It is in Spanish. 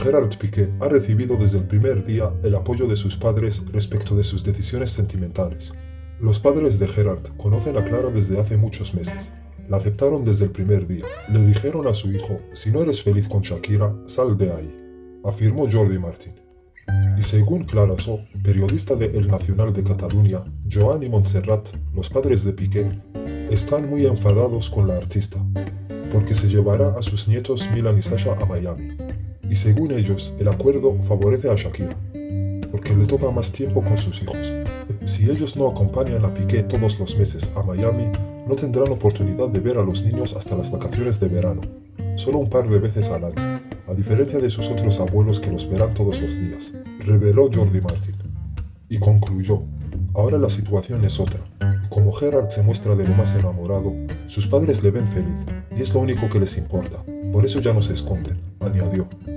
Gerard Piqué ha recibido desde el primer día el apoyo de sus padres respecto de sus decisiones sentimentales. Los padres de Gerard conocen a Clara desde hace muchos meses. La aceptaron desde el primer día. Le dijeron a su hijo: si no eres feliz con Shakira, sal de ahí, afirmó Jordi Martín. Y según Clara So, periodista de El Nacional de Cataluña, Joan y Montserrat, los padres de Piqué, están muy enfadados con la artista, porque se llevará a sus nietos Milan y Sasha a Miami. Y según ellos, el acuerdo favorece a Shakira, porque le toca más tiempo con sus hijos. Si ellos no acompañan a Piqué todos los meses a Miami, no tendrán oportunidad de ver a los niños hasta las vacaciones de verano, solo un par de veces al año, a diferencia de sus otros abuelos que los verán todos los días, reveló Jordi Martín. Y concluyó: ahora la situación es otra, y como Gerard se muestra de lo más enamorado, sus padres le ven feliz, y es lo único que les importa, por eso ya no se esconden, añadió.